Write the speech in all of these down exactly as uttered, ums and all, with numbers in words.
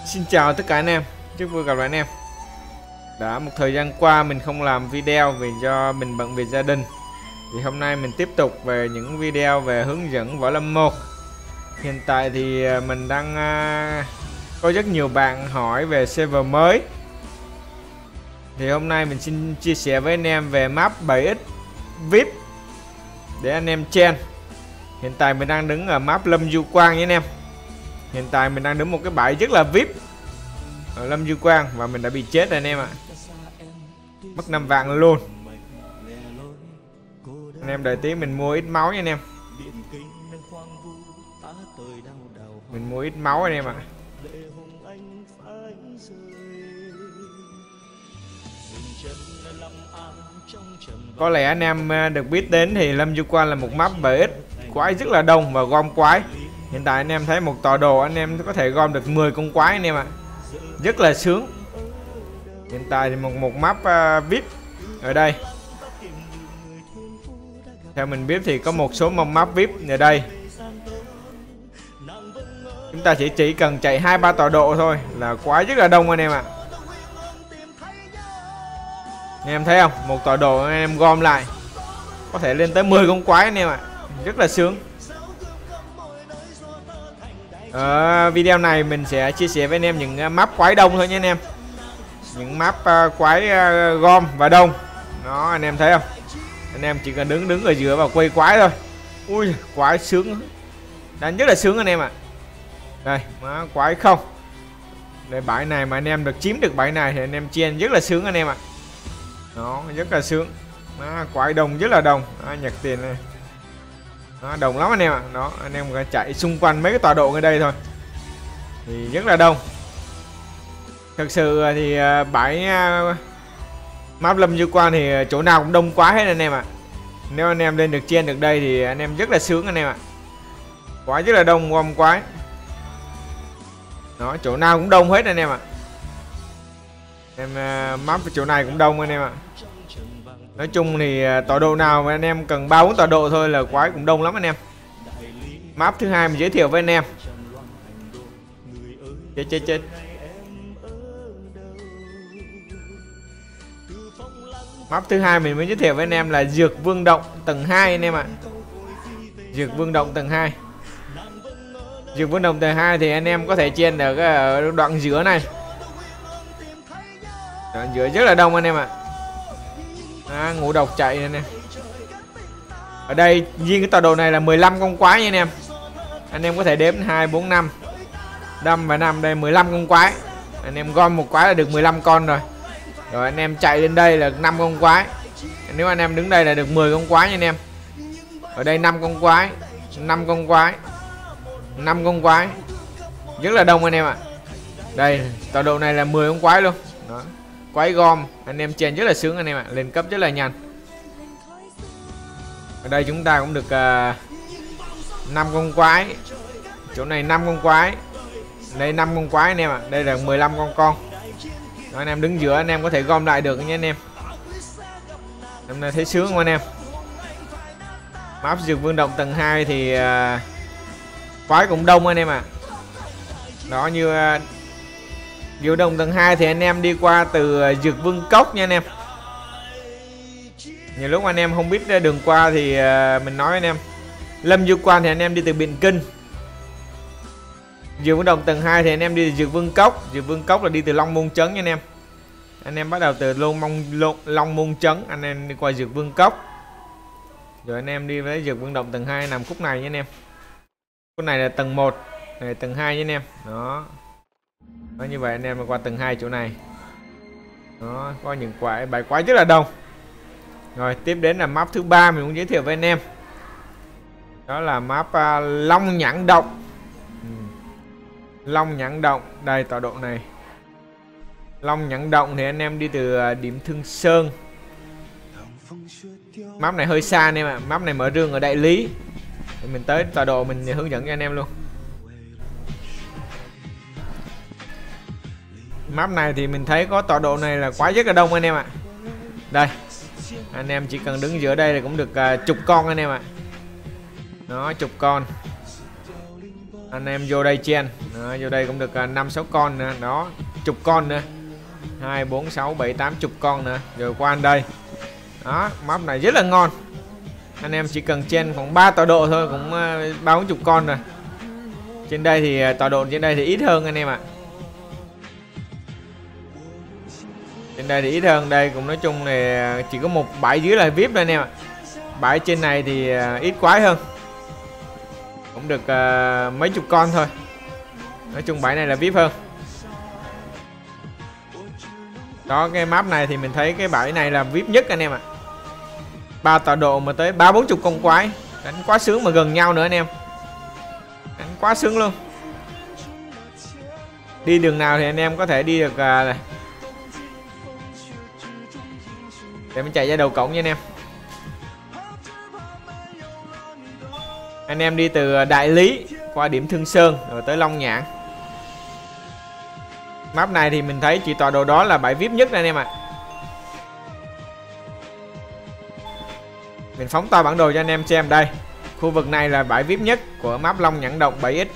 Xin chào tất cả anh em, rất vui gặp lại anh em. Đã một thời gian qua mình không làm video vì do mình bận việc gia đình. Thì hôm nay mình tiếp tục về những video về hướng dẫn Võ Lâm một. Hiện tại thì mình đang uh, có rất nhiều bạn hỏi về server mới. Thì hôm nay mình xin chia sẻ với anh em về map bảy x vê i pê để anh em chen. Hiện tại mình đang đứng ở map Lâm Du Quang nhé anh em. Hiện tại mình đang đứng một cái bãi rất là vê i pê ở Lâm Du Quang và mình đã bị chết rồi anh em ạ. Mất năm vạn luôn. Anh em đợi tí mình mua ít máu nha anh em. Mình mua ít máu anh em ạ. Có lẽ anh em được biết đến thì Lâm Du Quang là một map bảy x quái rất là đông và gom quái. Hiện tại anh em thấy một tọa đồ anh em có thể gom được mười con quái anh em ạ. Rất là sướng. Hiện tại thì một một map uh, vê i pê ở đây. Theo mình biết thì có một số map vê i pê ở đây. Chúng ta chỉ chỉ cần chạy hai ba tọa độ thôi là quái rất là đông anh em ạ. Anh em thấy không? Một tọa độ anh em gom lại có thể lên tới mười con quái anh em ạ. Rất là sướng. Ở video này mình sẽ chia sẻ với anh em những map quái đông thôi nha anh em. Những map uh, quái uh, gom và đông. Đó anh em thấy không? Anh em chỉ cần đứng đứng ở giữa và quay quái thôi. Ui quái sướng. Đánh rất là sướng anh em ạ. Đây má quái không. Đây bãi này mà anh em được chiếm được bãi này thì anh em chen rất là sướng anh em ạ. Đó rất là sướng. Đó, quái đông rất là đông. Đó, nhặt tiền này. Đó, đông lắm anh em ạ. Đó anh em phải chạy xung quanh mấy cái tọa độ ngay đây thôi thì rất là đông. Thật sự thì bãi map Lâm Du Quang thì chỗ nào cũng đông quá hết anh em ạ. Nếu anh em lên được chen được đây thì anh em rất là sướng anh em ạ. Quái rất là đông, gom quái. Đó chỗ nào cũng đông hết anh em ạ. Em map chỗ này cũng đông anh em ạ. Nói chung thì tọa độ nào mà anh em cần ba bốn tọa độ thôi là quái cũng đông lắm anh em. Map thứ hai mình giới thiệu với anh em. Chết chết chết. Map thứ hai mình mới giới thiệu với anh em là Dược Vương Động tầng hai anh em ạ. Dược Vương Động tầng hai. Dược Vương Động tầng hai thì anh em có thể chen được ở đoạn giữa này. Đoạn giữa rất là đông anh em ạ. À, ngũ độc chạy anh em. Ở đây riêng cái tọa độ này là mười lăm con quái nha anh em. Anh em có thể đếm hai bốn năm. Đâm và năm đây mười lăm con quái. Anh em gom một quái là được mười lăm con rồi. Rồi anh em chạy lên đây là năm con quái. Nếu anh em đứng đây là được mười con quái nha anh em. Ở đây năm con quái, năm con quái, năm con quái. Rất là đông anh em ạ. Đây, tọa độ này là mười con quái luôn. Đó. Quái gom, anh em chen rất là sướng anh em ạ, lên cấp rất là nhanh. Ở đây chúng ta cũng được uh, năm con quái. Chỗ này năm con quái. Đây năm con quái anh em ạ, đây là mười lăm con con. Đó, anh em đứng giữa anh em có thể gom lại được nha anh em. Hôm nay thấy sướng không anh em? Map Dược Vương Động tầng hai thì uh, quái cũng đông anh em ạ. Đó như uh, Dược Động tầng hai thì anh em đi qua từ uh, Dược Vương Cốc nha anh em. Nhiều lúc anh em không biết đường qua thì uh, mình nói anh em. Lâm Du Quang thì anh em đi từ Biện Kinh. Dược Vương Động tầng hai thì anh em đi từ Dược Vương Cốc. Dược Vương Cốc là đi từ Long Môn Trấn nha anh em. Anh em bắt đầu từ Long Môn, Long Môn Trấn, anh em đi qua Dược Vương Cốc. Rồi anh em đi với Dược Vương Động tầng hai nằm khúc này nha anh em. Khúc này là tầng một, này tầng hai nha anh em. Đó. Đó như vậy anh em qua tầng hai chỗ này. Đó, có những quái bài quái rất là đông. Rồi tiếp đến là map thứ ba mình muốn giới thiệu với anh em. Đó là map uh, Long Nhãn Động. Ừ. Long Nhãn Động, đây tọa độ này. Long Nhãn Động thì anh em đi từ uh, điểm Thương Sơn. Map này hơi xa anh em ạ. Map này mở rương ở Đại Lý. Để mình tới tọa độ mình hướng dẫn cho anh em luôn. Map này thì mình thấy có tọa độ này là quá rất là đông anh em ạ. Đây. Anh em chỉ cần đứng giữa đây là cũng được uh, chục con anh em ạ. Đó chục con. Anh em vô đây chen đó, vô đây cũng được năm sáu con nữa đó, chục con nữa, hai bốn sáu bảy tám chục con nữa rồi qua anh đây đó. Map này rất là ngon, anh em chỉ cần chen khoảng ba tọa độ thôi cũng ba bốn chục con rồi. Trên đây thì tọa độ trên đây thì ít hơn anh em ạ. Trên đây thì ít hơn, đây cũng nói chung là chỉ có một bãi dưới là vê i pê thôi anh em ạ. Bãi trên này thì ít quái hơn, cũng được uh, mấy chục con thôi. Nói chung bãi này là vê i pê hơn. Đó, cái map này thì mình thấy cái bãi này là vê i pê nhất anh em ạ. Ba tọa độ mà tới ba bốn chục con quái, đánh quá sướng mà gần nhau nữa anh em, đánh quá sướng luôn. Đi đường nào thì anh em có thể đi được uh, để mình chạy ra đầu cổng nha anh em. Anh em đi từ Đại Lý qua điểm Thương Sơn rồi tới Long Nhạn. Map này thì mình thấy chỉ tọa độ đó là bãi vê i pê nhất anh em ạ. Mình phóng to bản đồ cho anh em xem đây. Khu vực này là bãi vê i pê nhất của map Long Nhạn Động bảy x.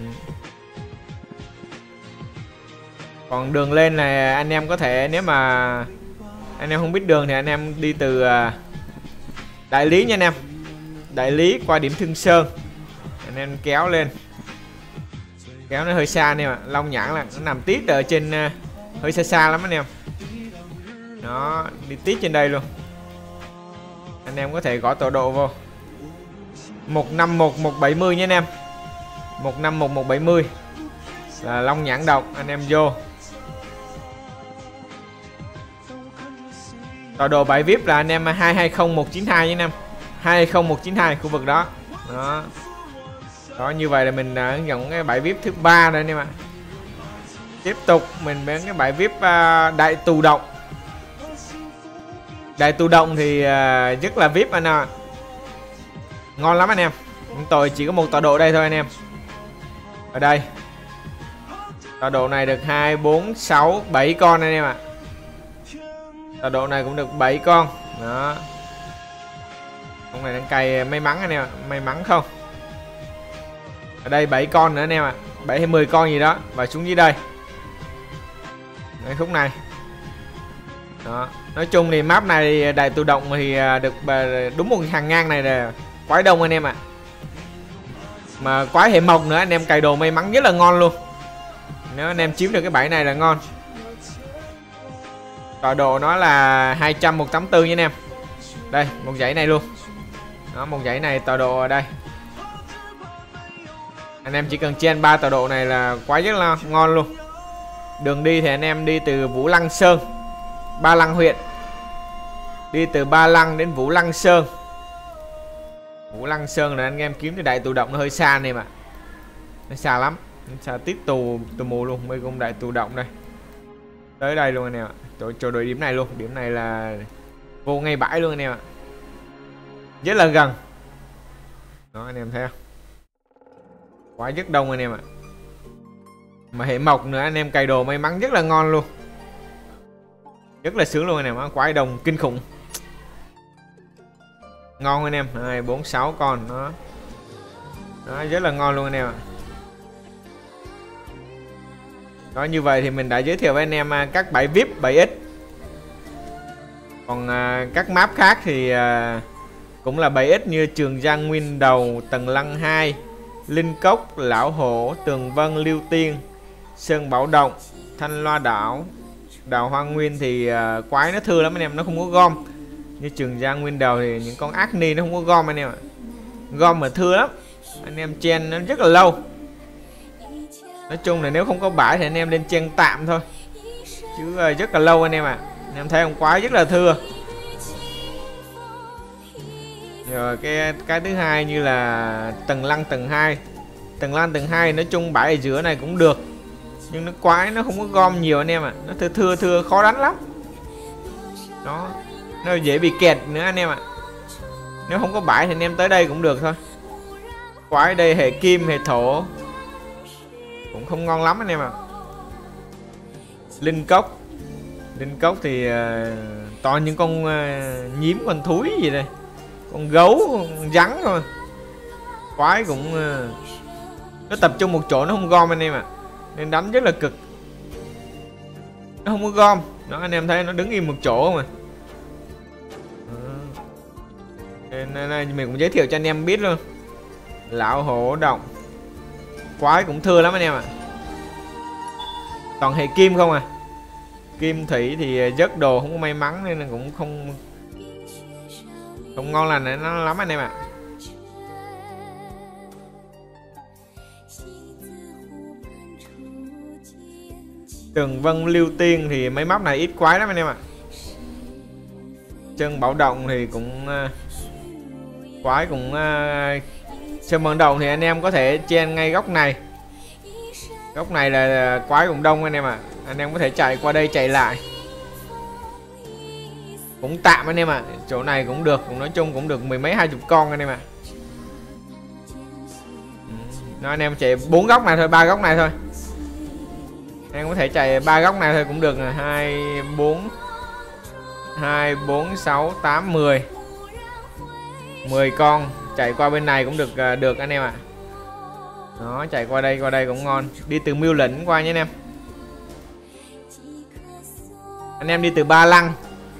Còn đường lên này anh em có thể, nếu mà anh em không biết đường thì anh em đi từ Đại Lý nha anh em. Đại Lý qua điểm Thương Sơn, anh em kéo lên, kéo nó hơi xa anh em ạ. Long Nhạn là nó nằm tít ở trên uh, hơi xa xa lắm anh em. Nó đi tít trên đây luôn. Anh em có thể gõ tọa độ vô một năm một một bảy mươi nha anh em. một năm một một bảy mươi là Long Nhạn Động, anh em vô. Tọa độ bãi vê i pê là anh em hai hai không một chín hai nha anh em. hai hai không một chín hai khu vực đó. Đó. Đó, như vậy là mình đã hướng dẫn cái bãi vê i pê thứ ba rồi anh em ạ. Tiếp tục mình đến cái bãi vê i pê uh, Đại Tù Động. Đại Tù Động thì uh, rất là vê i pê anh em. Ngon lắm anh em. Tôi chỉ có một tọa độ đây thôi anh em. Ở đây. Tọa độ này được hai bốn sáu bảy con anh em ạ. Tọa độ này cũng được bảy con. Đó. Con này đang cày may mắn anh em ạ, may mắn không. Ở đây bảy con nữa anh em ạ, bảy hay mười con gì đó. Và xuống dưới đây. Cái khúc này. Đó. Nói chung thì map này Đại Tù Động thì được đúng một hàng ngang này là quái đông anh em ạ. Mà quái hệ mộc nữa, anh em cày đồ may mắn rất là ngon luôn. Nếu anh em chiếm được cái bãi này là ngon. Tọa độ nó là hai trăm một tám tư nha anh em. Đây, một dãy này luôn. Đó, một dãy này tọa độ ở đây. Anh em chỉ cần chen ba tọa độ này là quá rất là ngon luôn. Đường đi thì anh em đi từ Vũ Lăng Sơn, Ba Lăng huyện. Đi từ Ba Lăng đến Vũ Lăng Sơn. Vũ Lăng Sơn là anh em kiếm cái Đại Tù Động nó hơi xa này mà. Nó xa lắm, nó xa tít tù tù mù luôn. Mấy con Đại Tù Động đây. Tới đây luôn anh em ạ. Chỗ, chỗ đội điểm này luôn, điểm này là vô ngay bãi luôn anh em ạ. Rất là gần. Đó anh em thấy không? Quá rất đông anh em ạ. Mà hệ mộc nữa, anh em cày đồ may mắn rất là ngon luôn. Rất là sướng luôn anh em ạ. Quái đồng kinh khủng. Ngon anh em, hai bốn sáu con đó. Đó, rất là ngon luôn anh em ạ. Đó, như vậy thì mình đã giới thiệu với anh em các bãi vê i pê bảy x. Còn uh, các map khác thì uh, cũng là bảy x như Trường Giang Nguyên Đầu, Tầng Lăng hai, Linh Cốc, Lão Hổ, Tường Vân, Liêu Tiên, Sơn Bảo Động, Thanh Loa Đảo, Đào Hoa Nguyên thì uh, quái nó thưa lắm anh em, nó không có gom. Như Trường Giang Nguyên Đầu thì những con ác ni nó không có gom anh em ạ. Gom mà thưa lắm. Anh em chen nó rất là lâu. Nói chung là nếu không có bãi thì anh em lên chen tạm thôi. Chứ uh, rất là lâu anh em ạ. Anh em thấy không, quái rất là thưa. Rồi cái cái thứ hai như là Tầng Lăng tầng hai. Tầng Lăng tầng hai nói chung bãi ở giữa này cũng được. Nhưng nó quái nó không có gom nhiều anh em ạ. Nó thưa thưa thưa khó đánh lắm. Đó. Nó dễ bị kẹt nữa anh em ạ. Nếu không có bãi thì anh em tới đây cũng được thôi. Quái đây hệ kim, hệ thổ cũng không ngon lắm anh em ạ. Linh Cốc. Linh Cốc thì uh, toàn những con uh, nhím, con thúi gì đây, con gấu, con rắn thôi. Quái cũng uh, Nó tập trung một chỗ, nó không gom anh em ạ. Nên đánh rất là cực. Nó không có gom. Đó, anh em thấy nó đứng im một chỗ mà. Nên, nên mình cũng giới thiệu cho anh em biết luôn. Lão hổ động. Quái cũng thưa lắm anh em ạ. Toàn hệ kim không à. Kim thủy thì rớt đồ không có may mắn nên cũng không không ngon lành nó lắm anh em ạ. Tường vân lưu tiên thì mấy map này ít quái lắm anh em ạ. Chân bảo động thì cũng uh, quái cũng uh, chân bảo động thì anh em có thể chen ngay góc này. Góc này là quái cũng đông anh em ạ. Anh em có thể chạy qua đây chạy lại. Cũng tạm anh em ạ. Chỗ này cũng được, cũng nói chung cũng được mười mấy hai chục con anh em ạ. Nó anh em chạy bốn góc này thôi, ba góc này thôi. Em có thể chạy ba góc này thôi cũng được. Hai bốn hai bốn sáu tám mười mười con chạy qua bên này cũng được được anh em ạ. Đó, chạy qua đây qua đây cũng ngon. Đi từ Miêu Lĩnh qua nhé anh em. Anh em đi từ Ba Lăng.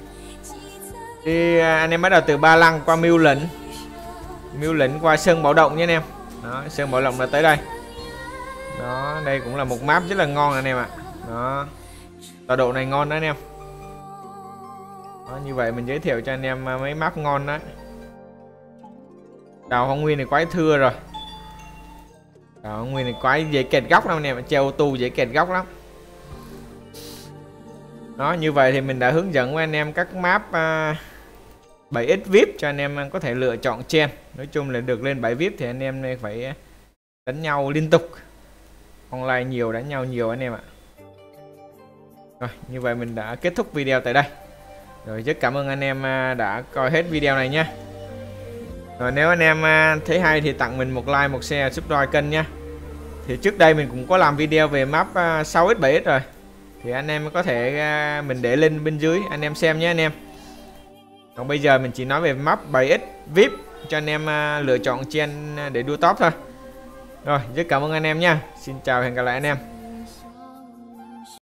Đi anh em bắt đầu từ Ba Lăng qua Miêu Lĩnh. Miêu Lĩnh qua Sơn Bảo Động nhé anh em. Đó, Sơn Bảo Động là tới đây. Đó, đây cũng là một map rất là ngon anh em ạ. Đó. Tọa độ này ngon đó anh em. Đó, như vậy mình giới thiệu cho anh em mấy map ngon đó. Đào Hoa Nguyên này quái thưa rồi. Đào Hoa Nguyên này quái dễ kẹt góc lắm anh em, treo ô tô dễ kẹt góc lắm. Đó, như vậy thì mình đã hướng dẫn với anh em các map uh, bảy x vê i pê cho anh em có thể lựa chọn chen. Nói chung là được lên bảy vê i pê thì anh em phải đánh nhau liên tục. Online nhiều, đánh nhau nhiều anh em ạ. Rồi, như vậy mình đã kết thúc video tại đây. Rồi, rất cảm ơn anh em đã coi hết video này nha. Rồi, nếu anh em thấy hay thì tặng mình một like, một share, subscribe kênh nha. Thì trước đây mình cũng có làm video về map sáu x bảy x rồi. Thì anh em có thể mình để link bên dưới anh em xem nhé anh em. Còn bây giờ mình chỉ nói về map bảy x vê i pê cho anh em lựa chọn chen để đua top thôi. Rồi, rất cảm ơn anh em nha. Xin chào, hẹn gặp lại anh em.